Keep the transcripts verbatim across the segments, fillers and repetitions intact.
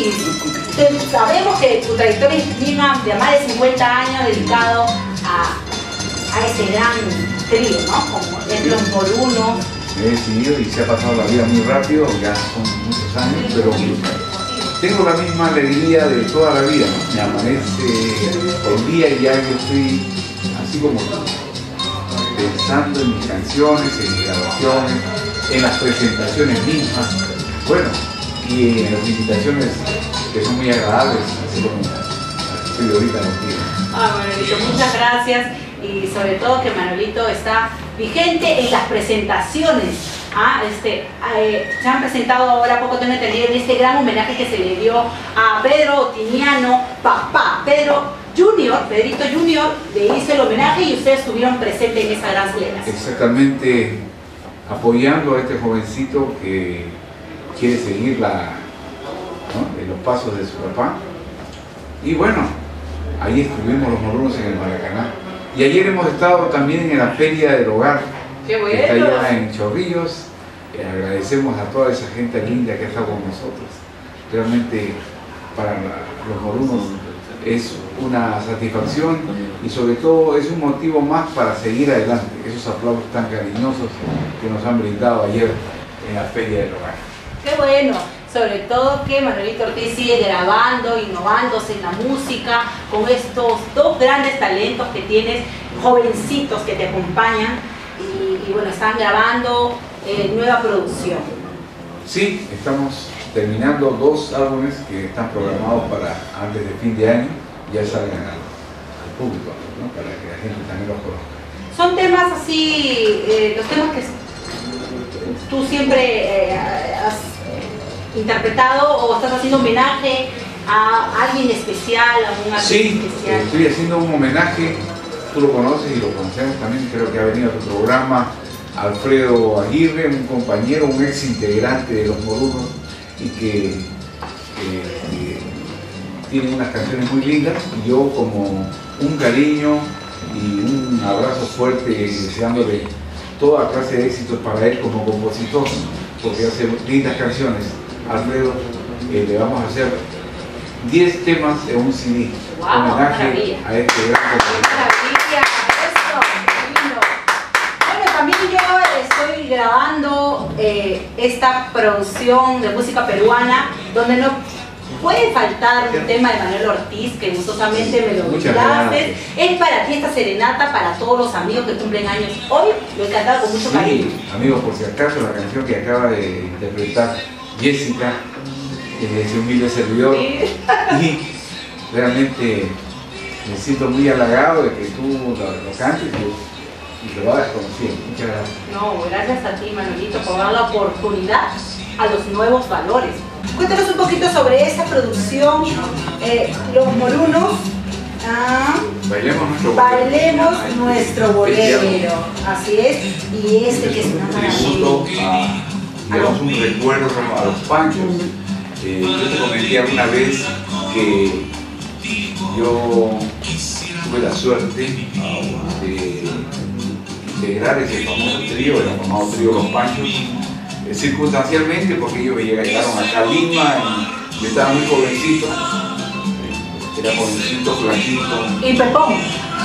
y te, sabemos que tu trayectoria es bien amplia, más de cincuenta años dedicado a, a ese gran trío, ¿no? Como es Los Morunos. Me he decidido y se ha pasado la vida muy rápido, ya son muchos años, pero tengo la misma alegría de toda la vida, ¿no? Me amanece el día y ya yo estoy así como pensando en mis canciones, en mis grabaciones, en las presentaciones mismas, bueno, y en las invitaciones que son muy agradables, así como estoy ahorita en los días. Ah, Manolito, muchas gracias, y sobre todo que Manolito está vigente en las presentaciones. Ah, este, eh, se han presentado ahora, poco tengo entendido, en este gran homenaje que se le dio a Pedro Otiniano, papá, Pedro Junior, Pedrito Junior, le hizo el homenaje y ustedes estuvieron presentes en esa gran celebración. Exactamente, apoyando a este jovencito que quiere seguir la, ¿no? en los pasos de su papá. Y bueno, ahí estuvimos Los Morunos en el Maracaná. Y ayer hemos estado también en la Feria del Hogar, ¡qué bueno! Que está allá en Chorrillos. Eh, agradecemos a toda esa gente linda que ha estado con nosotros. Realmente para la, Los Morunos es una satisfacción y sobre todo es un motivo más para seguir adelante. Esos aplausos tan cariñosos que nos han brindado ayer en la Feria del Hogar. ¡Qué bueno! Sobre todo que Manolito Ortiz sigue grabando, innovándose en la música, con estos dos grandes talentos que tienes, jovencitos que te acompañan y, y bueno, están grabando eh, nueva producción. Sí, estamos terminando dos álbumes que están programados para antes de fin de año, ya salgan al, al público, ¿no? Para que la gente también los conozca. Son temas así, eh, los temas que tú siempre eh, has interpretado o estás haciendo homenaje a alguien especial, a un artista sí, especial. Sí, estoy haciendo un homenaje, tú lo conoces y lo conocemos también, creo que ha venido a tu programa, Alfredo Aguirre, un compañero, un ex integrante de Los Morunos y que, que, que tiene unas canciones muy lindas y yo como un cariño y un abrazo fuerte deseándole toda clase de éxitos para él como compositor, porque hace lindas canciones. Alfredo, eh, le vamos a hacer diez temas en un C D, wow, homenaje maravilla. a este gran compositor. Bueno, también yo estoy grabando eh, esta producción de música peruana, donde no puede faltar un tema de Manuel Ortiz, que gustosamente me lo brindaste. Es para ti esta serenata, para todos los amigos que cumplen años hoy, lo he cantado con mucho Sí, cariño. amigos, por si acaso, la canción que acaba de interpretar Jessica, que es un humilde servidor, Sí. y realmente me siento muy halagado de que tú lo, lo cantes y, y lo hagas conocido. Muchas gracias. No, gracias a ti, Manolito, por dar la oportunidad a los nuevos valores. Cuéntanos un poquito sobre esta producción, eh, Los Morunos. Ah, Bailemos nuestro bolero. Bailemos nuestro bolero. Así es, y este que es una tributo maravilla. a, digamos, un recuerdo a los Panchos. Eh, yo te comenté alguna vez que yo tuve la suerte de integrar ese famoso trío, el famoso trío Los Panchos, eh, circunstancialmente porque ellos me llegaron acá a Lima y yo estaba muy jovencito, eh, era jovencito, flaquito, Y Pepón.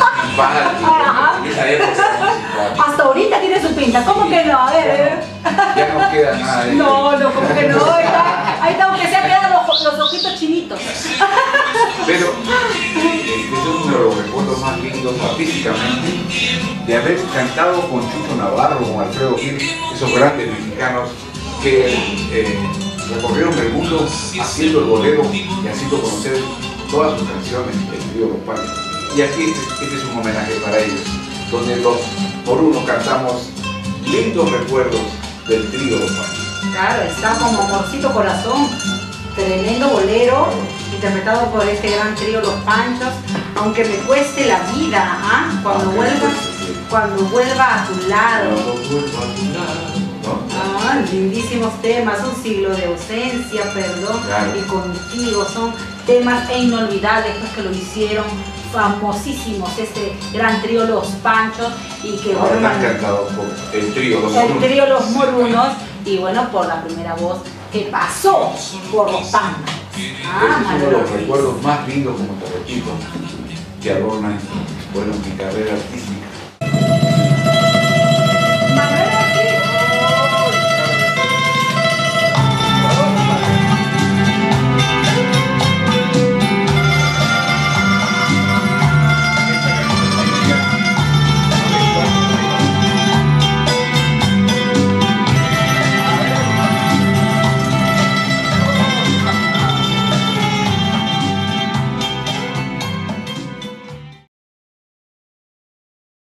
básico, en esa época. Hasta ahorita tiene su pinta, ¿cómo que no? A ver, eh. Ya no queda nada de No, no, como que no, ahí está, ahí está, aunque se han quedado los, los ojitos chinitos. Pero este es uno de los recuerdos más lindos artísticamente de haber cantado con Chucho Navarro, con Alfredo Gil, esos grandes mexicanos que eh, recorrieron el mundo haciendo el bolero y haciendo conocer todas sus canciones, el trío Los Panchos. Y aquí este, este es un homenaje para ellos, donde los Morunos cantamos lindos recuerdos del trío Los Panchos. Claro, está como Amorcito Corazón, tremendo bolero, interpretado por este gran trío Los Panchos, aunque me cueste la vida, ¿ah? Cuando Aunque vuelva, me cueste, sí. cuando vuelva a tu lado. Cuando vuelva a tu lado, ¿no? Ah, lindísimos temas, un siglo de ausencia, perdón, Claro. y contigo, son temas inolvidables, pues, que lo hicieron famosísimos, este gran trío Los Panchos, y que Ahora bueno, están cantados por el trío Los el Morunos. trío Los Morunos, y bueno, por la primera voz que pasó por los Panchos. Ah, es uno de los recuerdos más lindos, como te repito, que adornan, bueno, mi carrera artística.